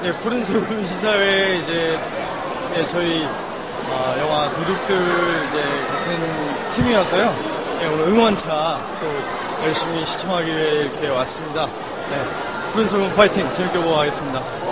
예, 푸른 소금 시사회 이제 예, 저희 영화 도둑들 이제 같은 팀이어서요. 예, 오늘 응원차 또 열심히 시청하기 위해 이렇게 왔습니다. 네, 푸른 소금 파이팅 재밌게 보고 가겠습니다.